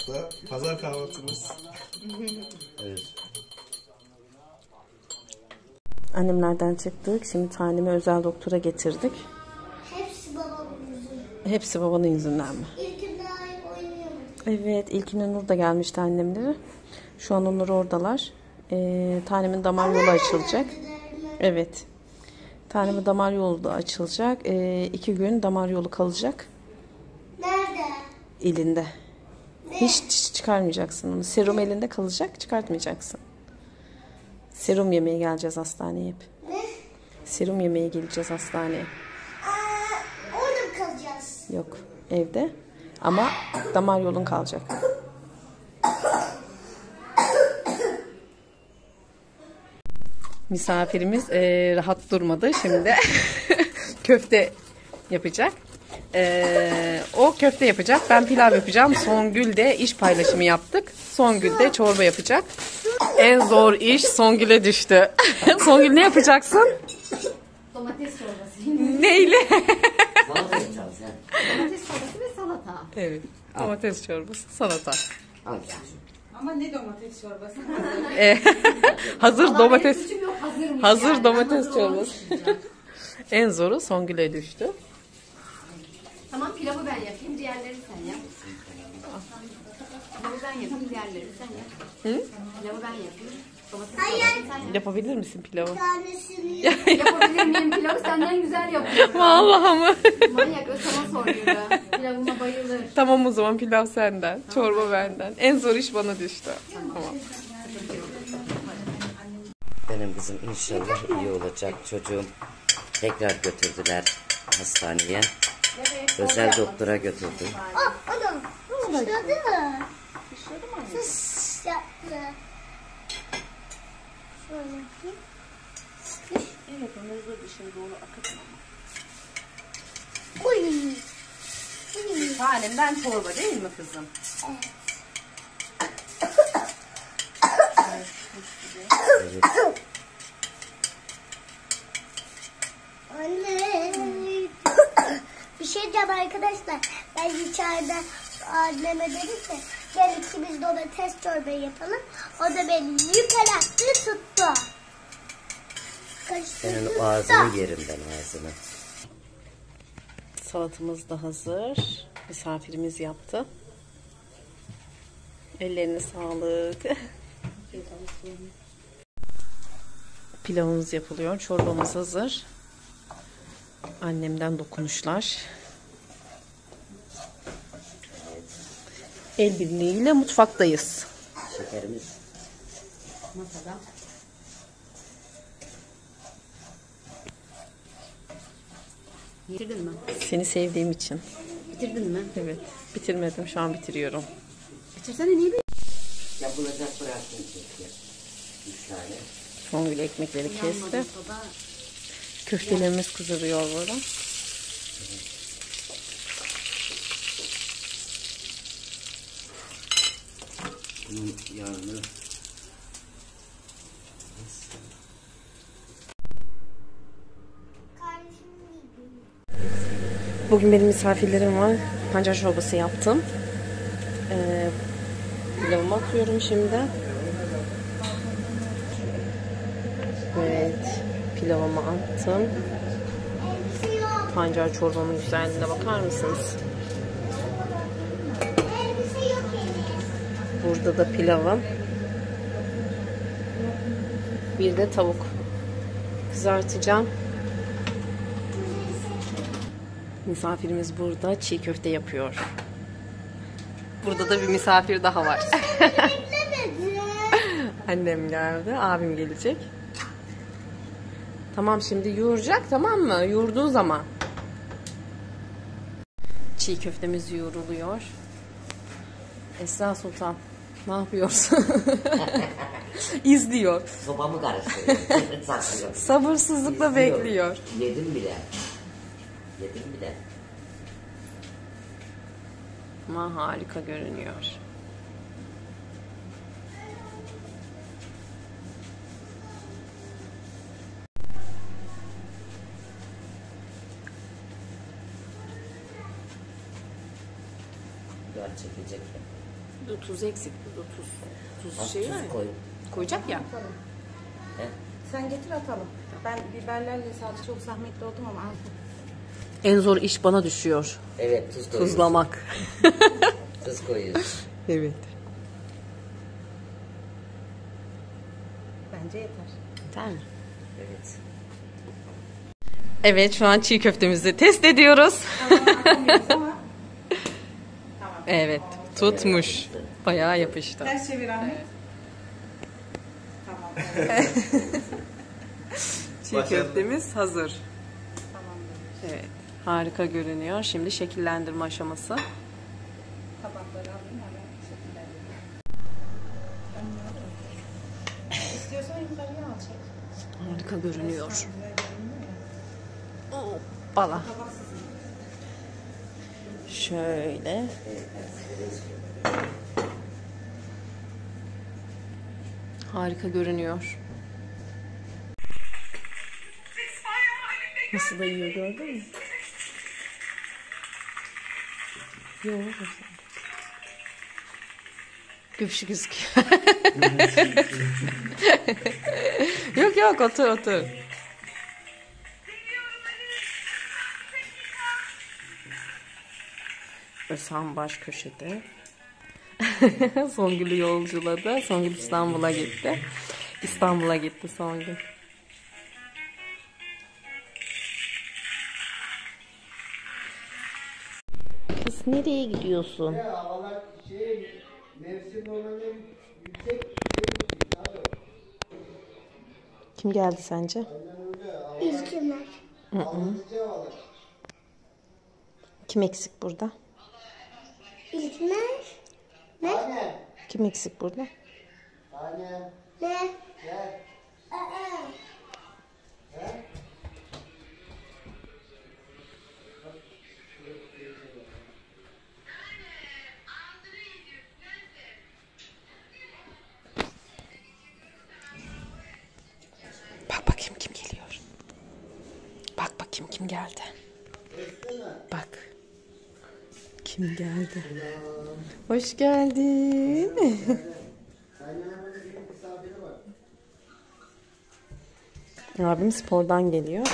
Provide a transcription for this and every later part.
da pazar kahvaltımız. Evet. Annemlerden çıktık. Şimdi Tanem'i özel doktora getirdik. Hepsi babamın yüzünden. Hepsi babanın yüzünden mi? İlkinde oynayamadım. Evet, ilkine Nur da gelmişti annemlere. Şu an onlar oradalar. Tanem'in damar yolu açılacak. Evet. Tanem'in damar yolu da açılacak. 2 gün damar yolu kalacak. Nerede? Elinde. Hiç çıkarmayacaksın onu. Serum elinde kalacak, çıkartmayacaksın. Serum yemeye geleceğiz hastaneye hep. Ne? Serum yemeye geleceğiz hastaneye. Orada mı kalacağız? Yok, evde. Ama damar yolun kalacak. Misafirimiz rahat durmadı. Şimdi köfte yapacak. O köfte yapacak. Ben pilav yapacağım. Songül de iş paylaşımı yaptık. Songül de çorba yapacak. En zor iş Songül'e düştü. Songül ne yapacaksın? Domates çorbası. Neyle? Salata yapacağız ya. Domates çorbası ve salata. Evet. Domates çorbası, salata. Al. Ama ne domates çorbası? Hazır domates. Benim suçum yok, hazırmış Hazır yani. domates Hazır çorbası. olmuş diyeceğim. En zoru Songül'e düştü. Tamam, pilavı ben yapayım, diğerleri sen yap. Pilavı ben yapayım, diğerleri sen yap. Hı? Pilavı ben yapayım. Domates çorbasını sen yap. Yapabilir misin pilavı? Tanesini Yapabilir miyim? Pilavı senden güzel yapıyorum. Vallahi mı? Manyak, Özlem'e soruyor. Pilavıma bayılır. Tamam, o zaman pilav senden, çorba benden. En zor iş bana düştü. Tamam. Benim kızım inşallah iyi olacak. Çocuğum tekrar götürdüler hastaneye. Özel doktora götürdü. Adam. Şişledi mi? Sus yaptı. Şöyle yapayım. Evet, onları da dışarı doğru akıtma. Uy. Halimden çorba değil mi kızım? Evet. Anne. Bir şey diyeceğim arkadaşlar. Ben içeride anneme dedim ki gel ikimiz domates çorbayı yapalım. O da beni yükseltti tuttu. Senin ağzını yerim ben ağzını. Salatamız da hazır. Misafirimiz yaptı. Ellerine sağlık. Pilavımız yapılıyor. Çorbamız hazır. Annemden dokunuşlar. El birliğiyle mutfaktayız. Şekerimiz. Masada. Bitirdin mi? Seni sevdiğim için. Bitirdin mi? Evet. Bitirmedim. Şu an bitiriyorum. Bitirsene, niye bir... Yapılacak bıraktım çünkü. 3 tane. Songül ekmekleri kesti. Masada Köftelerimiz kızarıyor burada. Bunun yağını Bugün benim misafirlerim var. Pancar çorbası yaptım. Pilavımı atıyorum şimdi. Evet. Pilavımı attım. Pancar çorbamın güzelliğine bakar mısınız? Burada da pilavım. Bir de tavuk. Kızartacağım. Misafirimiz burada çiğ köfte yapıyor. Burada da bir misafir daha var. Annem geldi, abim gelecek. Tamam, şimdi yoğuracak, tamam mı? Yoğurduğu zaman. Çiğ köftemiz yoğruluyor. Esra Sultan, ne yapıyorsun? İzliyor. sobamı karıştırıyorum. Sabırsızlıkla bekliyor. Yedim bile. Yedim bile. Ama harika görünüyor. Güzel çekecek. Tuz eksik. Tuz Az şey tuz var ya. koy. Koyacak ya. He? Sen getir atalım. Ben biberlerle sadece çok zahmetli oldum ama az. En zor iş bana düşüyor. Evet, tuz koyuyoruz. Tuzlamak. Tuz koyuyoruz. Evet. Bence yeter. Yeter mi? Evet. Evet, şu an çiğ köftemizi test ediyoruz. Ama Evet, tutmuş. Bayağı yapıştı. ters çevir Ahmet. Tamam. Çiğ köftemiz hazır. Evet, harika görünüyor. Şimdi şekillendirme aşaması. Tabakları alayım hemen şekillendireyim. İstiyorsan yukarıya al çek. Harika görünüyor. Hoppala. Şöyle. Harika görünüyor. Nasıl da yiyor, gördün mü? Yok. Güpşü gözüküyor. Yok yok, otur. Özhan baş köşede. Songül'ü yolculadı. Songül İstanbul'a gitti. Songül. Kız nereye gidiyorsun? Havalar mevsim normalde yüksek abi. Kim geldi sence? İlkimler. Alıcı havalar. Kim eksik burada? İlkimler. Anne. Kim eksik burada? Anne. Ne? Gel. Aa. Bak bakayım kim geliyor. Bak bakayım kim geldi. Bak. Kim geldi? Hoş geldin. Abim spordan geliyor.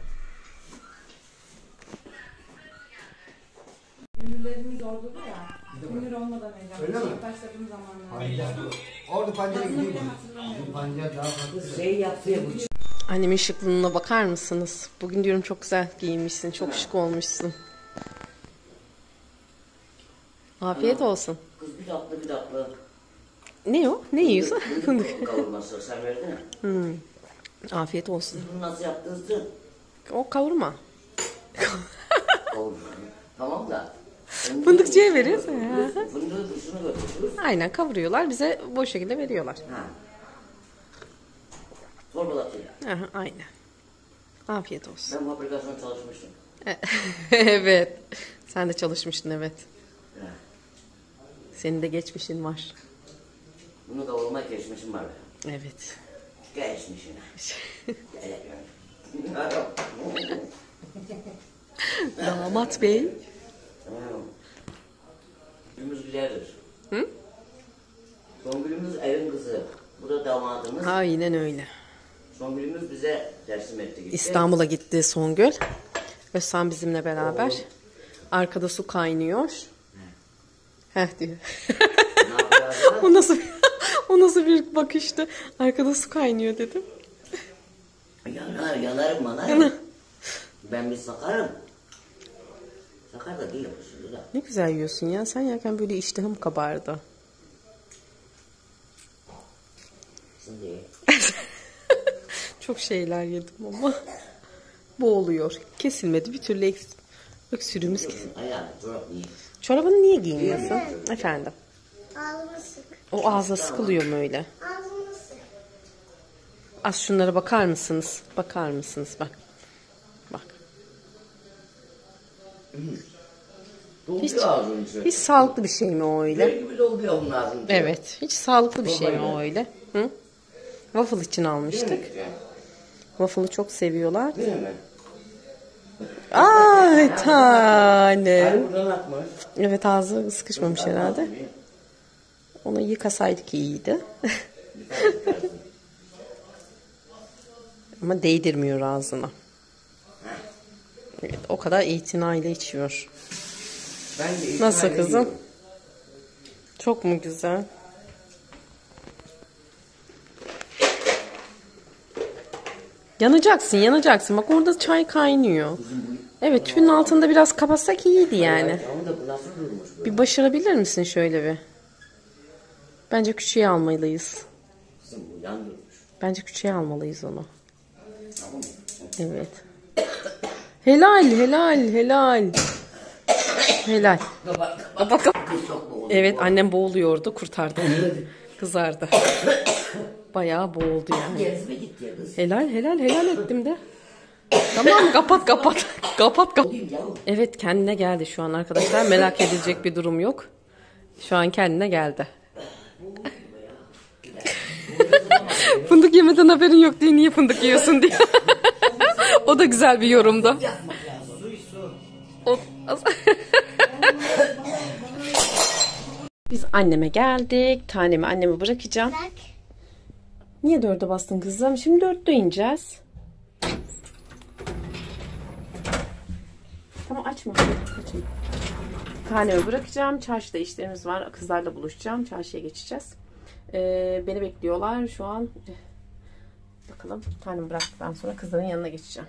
Ünlülerimiz oldu ya. Ünlü olmadan önce. Öyle mi? İlk başladığım zamanlar. Orada pancara gideyim. Pancara daha fazla. Şey yaptı ya bu. Annemin şıklığına bakar mısınız? Bugün diyorum çok güzel giyinmişsin. Çok şık olmuşsun. Afiyet olsun. Kız bir tatlı. Ne o? Ne yiyorsun? Fındık kavurması sen verdin mi? Afiyet olsun. Bunu nasıl yaptınız? O kavurma. Kavurma. Tamam da. Fındıkçıya veririz. Fındığı dışını götürürüz. Aynen kavuruyorlar. Bize bu şekilde veriyorlar. Ha. Torbalatıyla. Aha, aynen. Afiyet olsun. Ben fabrikasyon çalışmıştım. Evet. Sen de çalışmıştın, evet. Ha. Senin de geçmişin var. Bunu kavurma geçmişim var. Evet. Geçmişine. Damat bey. Gülümüz güzeldir. Hı? Songülümüz evin kızı. Bu da damadımız. Aynen öyle. Songülümüz bize teslim etti gitti. İstanbul'a gitti Songül. Özhan bizimle beraber. Arkada su kaynıyor. Heh diyor. Ne yapıyor? o nasıl bir bakıştı. Arkada su kaynıyor dedim. Yanarım manarım. Ben bir sakarım. Sakar da değil aslında da. Ne güzel yiyorsun ya. Sen yerken böyle iştahım kabardı. Şimdi Çok şeyler yedim ama boğuluyor. Kesilmedi bir türlü öksürüğümüz kesildi. ayağını çorap niye? Çorabını niye giymiyorsun? Efendim. Ağzımı sık. O ağza sıkılıyor mu öyle? Ağzımı sık. Az şunlara bakar mısınız? Bakar mısınız? Bak. Bak. Dolduruyor ağzını içine. Hiç sağlıklı bir şey mi o öyle? Deli gibi dolduruyor onun ağzını. Evet. Hiç sağlıklı bir şey mi o öyle? Hı? Waffle için almıştık. Waffle'ı çok seviyorlar. Değil mi? Ay tanem. Ay buradan atmış. Evet, ağzı sıkışmamış herhalde. Onu yıkasaydık iyiydi. Ama değdirmiyor ağzına. Evet, o kadar itinayla içiyor. Nasıl kızım? Çok mu güzel? Yanacaksın, yanacaksın. Bak orada çay kaynıyor. Evet, tüpün altında biraz kapatsak iyiydi yani. Bir başarabilir misin şöyle bir? Bence küçüğe almalıyız. Bence küçüğe almalıyız onu. Evet. Helal, helal, helal. Helal. Kapat, kapat. Evet, annem boğuluyordu, kurtardı. Kızardı. Bayağı boğuldu yani. Helal, helal, helal ettim de. Tamam, kapat, kapat. Kapat, kapat. Evet, kendine geldi şu an arkadaşlar. Merak edilecek bir durum yok. Şu an kendine geldi. Fındık yemeden haberin yok diye niye fındık yiyorsun diye. O da güzel bir yorumdu. Biz anneme geldik. Tanemi anneme bırakacağım. Bak. Niye 4'e bastın kızım? Şimdi 4'te ineceğiz. Tamam, açma. Açma. Tanemi bırakacağım. Çarşıda işlerimiz var. Kızlarla buluşacağım. Çarşıya geçeceğiz. Beni bekliyorlar şu an. Bakalım. Tanemi bıraktıktan sonra kızların yanına geçeceğim.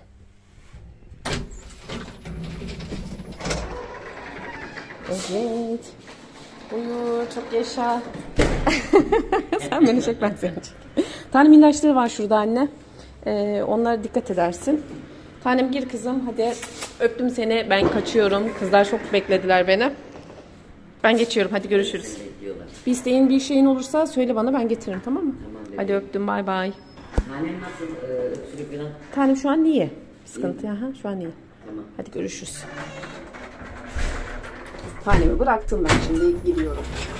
Evet. Buyur, çok yaşa. Sen beni çek, ben seni çek. Tanem ilaçları var şurada anne. Onlara dikkat edersin. Tanem gir kızım, hadi. Öptüm seni, ben kaçıyorum. Kızlar çok beklediler beni. Ben geçiyorum, hadi görüşürüz. Bir isteğin, bir şeyin olursa söyle bana, ben getiririm, tamam mı? Tamam, hadi öptüm, bay bay. Tanem nasıl öksürük falan? Tanem şu an iyi. Sıkıntı ya, şu an iyi. Tamam. Hadi görüşürüz. Tanemi bıraktım ben, şimdi gidiyorum.